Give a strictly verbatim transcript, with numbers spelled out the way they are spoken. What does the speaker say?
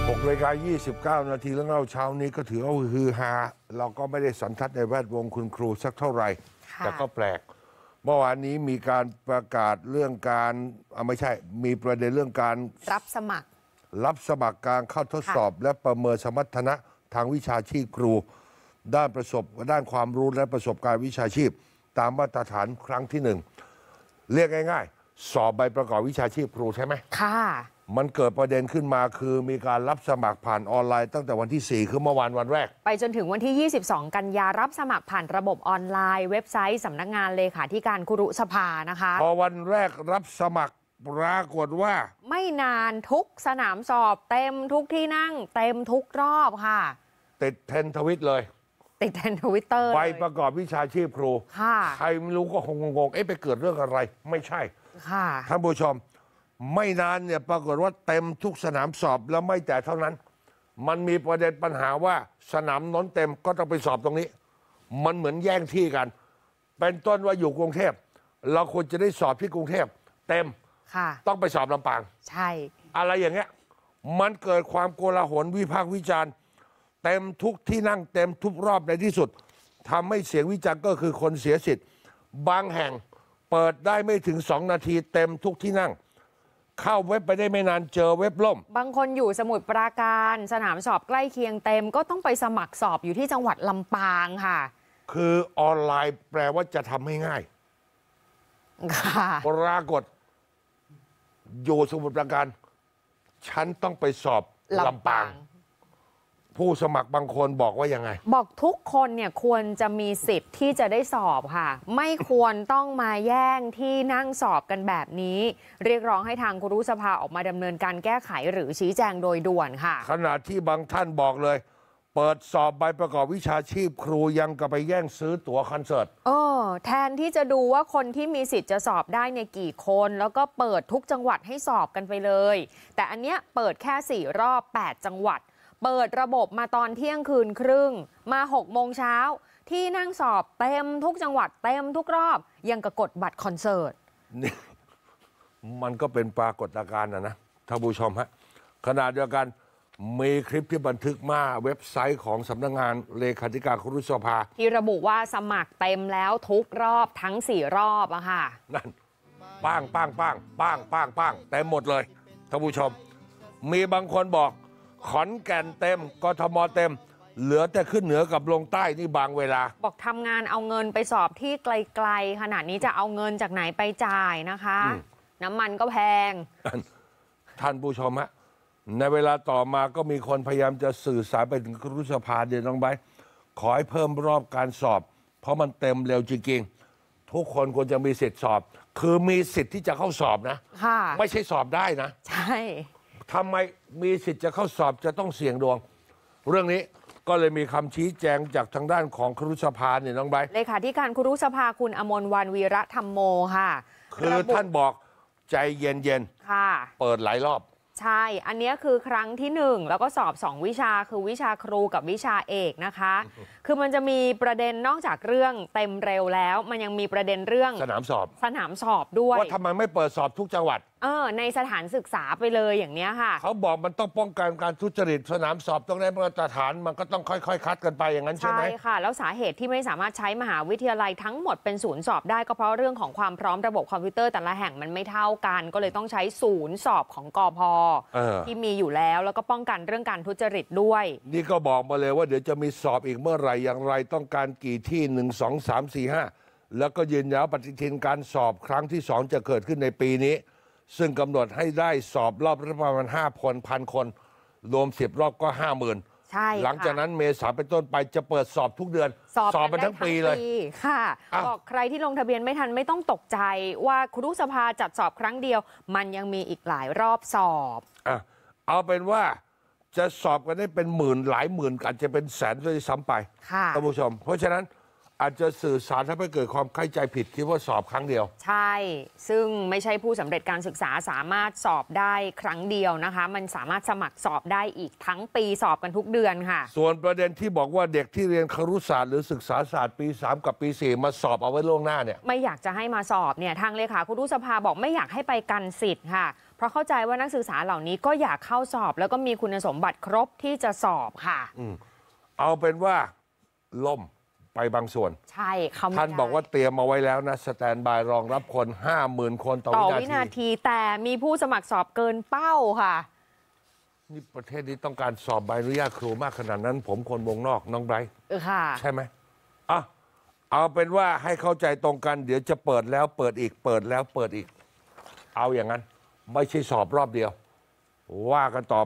หกนาฬิกายี่สิบเก้านาทีแล้วเราเช้านี้ก็ถือว่าฮือฮาเราก็ไม่ได้สันทัดในแวดวงคุณครูสักเท่าไหร่แต่ก็แปลกเมื่อวานนี้มีการประกาศเรื่องการไม่ใช่มีประเด็นเรื่องการรับสมัครรับสมัครการเข้าทดสอบและประเมินสมรรถนะทางวิชาชีพครูด้านประสบด้านความรู้และประสบการณ์วิชาชีพตามมาตรฐานครั้งที่หนึ่งเรียกง่ายๆสอบใบประกอบวิชาชีพครูใช่ไหมค่ะมันเกิดประเด็นขึ้นมาคือมีการรับสมัครผ่านออนไลน์ตั้งแต่วันที่สี่คือเมื่อวานวันแรกไปจนถึงวันที่ยี่สิบสองกันยารับสมัครผ่านระบบออนไลน์เว็บไซต์สำนักงานเลขาธิการครุสภานะคะพอวันแรกรับสมัครปรากฏว่าไม่นานทุกสนามสอบเต็มทุกที่นั่งเต็มทุกรอบค่ะติดเทรนด์ทวิตเลยติดเทรนด์ทวิตเตอร์ใบประกอบวิชาชีพครูค่ะใครไม่รู้ก็คงงงเอ๊ะไปเกิดเรื่องอะไรไม่ใช่ค่ะท่านผู้ชมไม่นานเนี่ยปรากฏว่าเต็มทุกสนามสอบแล้วไม่แต่เท่านั้นมันมีประเด็นปัญหาว่าสนามน้นเต็มก็ต้องไปสอบตรงนี้มันเหมือนแย่งที่กันเป็นต้นว่าอยู่กรุงเทพเราควรจะได้สอบที่กรุงเทพเต็มต้องไปสอบลำปางใช่อะไรอย่างเงี้ยมันเกิดความโกลาหลวิพากษ์วิจารณ์เต็มทุกที่นั่งเต็มทุกรอบในที่สุดทำให้เสียงวิจารณ์ก็คือคนเสียสิทธิ์บางแห่งเปิดได้ไม่ถึงสองนาทีเต็มทุกที่นั่งเข้าเว็บไปได้ไม่นานเจอเว็บล่มบางคนอยู่สมุทรปราการสนามสอบใกล้เคียงเต็มก็ต้องไปสมัครสอบอยู่ที่จังหวัดลำปางค่ะคือออนไลน์แปลว่าจะทำให้ง่ายค่ะปรากฏอยู่สมุทรปราการฉันต้องไปสอบลำปางผู้สมัครบางคนบอกว่ายังไงบอกทุกคนเนี่ยควรจะมีสิทธิ์ที่จะได้สอบค่ะไม่ควรต้องมาแย่งที่นั่งสอบกันแบบนี้เรียกร้องให้ทางครุสภาออกมาดำเนินการแก้ไขหรือชี้แจงโดยด่วนค่ะขณะที่บางท่านบอกเลยเปิดสอบใบประกอบวิชาชีพครูยังกับไปแย่งซื้อตั๋วคอนเสิร์ตเออแทนที่จะดูว่าคนที่มีสิทธิ์จะสอบได้เนี่ยกี่คนแล้วก็เปิดทุกจังหวัดให้สอบกันไปเลยแต่อันเนี้ยเปิดแค่สี่รอบแปดจังหวัดเปิดระบบมาตอนเที่ยงคืนครึ่งมาหกโมงเช้าที่นั่งสอบเต็มทุกจังหวัดเต็มทุกรอบยังกระกดบัตรคอนเสิร์ตนี่มันก็เป็นปรากฏการณ์นะนะท่านผู้ชมฮะขณะเดียวกันมีคลิปที่บันทึกมาเว็บไซต์ของสำนักงานเลขาธิการครุสภาที่ระบุว่าสมัครเต็มแล้วทุกรอบทั้งสี่รอบอะค่ะนั่นป้างป้างป้างป้างป้างป้างเต็มหมดเลยท่านผู้ชมมีบางคนบอกขอนแก่นเต็มกทมเต็มเหลือแต่ขึ้นเหนือกับลงใต้นี่บางเวลาบอกทำงานเอาเงินไปสอบที่ไกลๆขนาดนี้จะเอาเงินจากไหนไปจ่ายนะคะน้ำมันก็แพงท่านผู้ชมฮะในเวลาต่อมาก็มีคนพยายามจะสื่อสารไปถึงครุสภาเดี๋ยวน้องไบขอให้เพิ่มรอบการสอบเพราะมันเต็มเร็วจริงๆทุกคนควรจะมีสิทธิ์สอบคือมีสิทธิ์ที่จะเข้าสอบนะไม่ใช่สอบได้นะใช่ทำไมมีสิทธิ์จะเข้าสอบจะต้องเสี่ยงดวงเรื่องนี้ก็เลยมีคำชี้แจงจากทางด้านของครุสภาเนี่ยน้องไบเลขาธิการครุสภาคุณอมรวรรณวีระธรรมโมค่ะคือท่านบอกใจเย็นๆค่ะเปิดหลายรอบใช่อันนี้คือครั้งที่หนึ่งแล้วก็สอบสองวิชาคือวิชาครูกับวิชาเอกนะคะคือมันจะมีประเด็นนอกจากเรื่องเต็มเร็วแล้วมันยังมีประเด็นเรื่องสนามสอบสนามสอบด้วยว่าทำไมไม่เปิดสอบทุกจังหวัดเออในสถานศึกษาไปเลยอย่างเนี้ยค่ะเขาบอกมันต้องป้องกันการทุจริตสนามสอบต้องได้มาตรฐานมันก็ต้องค่อยๆคัดกันไปอย่างนั้นใช่ไหมใช่ค่ะแล้วสาเหตุที่ไม่สามารถใช้มหาวิทยาลัยทั้งหมดเป็นศูนย์สอบได้ก็เพราะเรื่องของความพร้อมระบบคอมพิวเตอร์แต่ละแห่งมันไม่เท่ากันก็เลยต้องใช้ศูนย์สอบของกพ.ที่มีอยู่แล้วแล้วก็ป้องกันเรื่องการทุจริตด้วยนี่ก็บอกมาเลยว่าเดี๋ยวจะมีสอบอีกเมื่อไหร่อย่างไรต้องการกี่ที่หนึ่งสองสามสี่ห้าแล้วก็ยืนยันปฏิทินการสอบครั้งที่สองจะเกิดขึ้นในปีนี้ซึ่งกำหนดให้ได้สอบรอบละประมาณห้าคนพันคนรวมสิบรอบก็ห้าหมื่นใช่หลังจากนั้นเมษาเป็นต้นไปจะเปิดสอบทุกเดือนสอบมาทั้งปีเลยค่ะบอกใครที่ลงทะเบียนไม่ทันไม่ต้องตกใจว่าครุสภาจัดสอบครั้งเดียวมันยังมีอีกหลายรอบสอบอ่ะเอาเป็นว่าจะสอบกันได้เป็นหมื่นหลายหมื่นอาจจะเป็นแสนด้วยซ้ำไปท่านผู้ชมเพราะฉะนั้นอาจจะสื่อสารทำให้เกิดความเข้าใจผิดคิดว่าสอบครั้งเดียวใช่ซึ่งไม่ใช่ผู้สำเร็จการศึกษาสามารถสอบได้ครั้งเดียวนะคะมันสามารถสมัครสอบได้อีกทั้งปีสอบกันทุกเดือนค่ะส่วนประเด็นที่บอกว่าเด็กที่เรียนครุศาสตร์หรือศึกษาศาสตร์ปีสามกับปีสี่มาสอบเอาไว้ล่วงหน้าเนี่ยไม่อยากจะให้มาสอบเนี่ยทางเลขาครุสภาบอกไม่อยากให้ไปกันสิทธิ์ค่ะเพราะเข้าใจว่านักศึกษาเหล่านี้ก็อยากเข้าสอบ แล้วก็มีคุณสมบัติครบที่จะสอบค่ะเอาเป็นว่าล่มไปบางส่วนใช่เขาไม่ได้ท่านบอกว่าเตรียมเอาไว้แล้วนะสแตนบายรองรับคน ห้าหมื่น คนต่อต่อวิวินานาทีทีแต่มีผู้สมัครสอบเกินเป้าค่ะนี่ประเทศนี้ต้องการสอบใบอนุญาตครูมากขนาดนั้น ผมคนวงนอกน้องไบรท์เออค่ะใช่ไหมอ่ะเอาเป็นว่าให้เข้าใจตรงกัน เดี๋ยวจะเปิดแล้วเปิดอีกเปิดแล้วเปิดอีก เอาอย่างนั้น ไม่ใช่สอบรอบเดียว ว่ากันต่อ